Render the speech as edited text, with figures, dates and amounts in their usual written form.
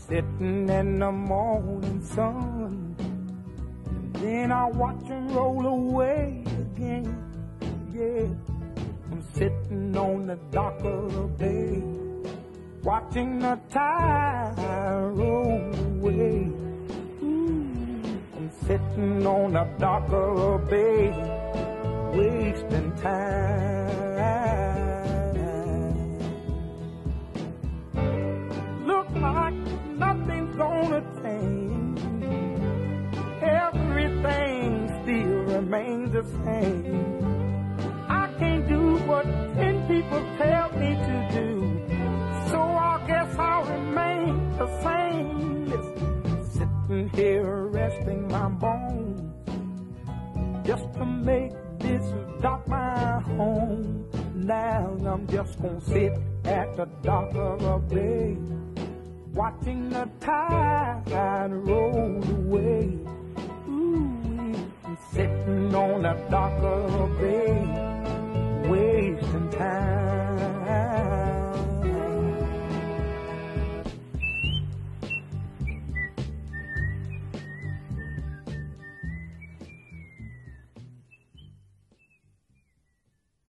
sitting in the morning sun, and then I watch him roll away again. Yeah, I'm sitting on the dock of the bay, watching the tide roll away. I'm sitting on the dock of the bay, wasting time. Look like nothing's gonna change. Everything still remains the same. I can't do what 10 people tell me to do, so I guess I'll remain the same. Listen, sitting here resting my bones, just to make this dock my home. Now I'm just gonna sit at the dock of a bay, watching the tide roll away. Ooh, I'm sitting on the dock of a bay,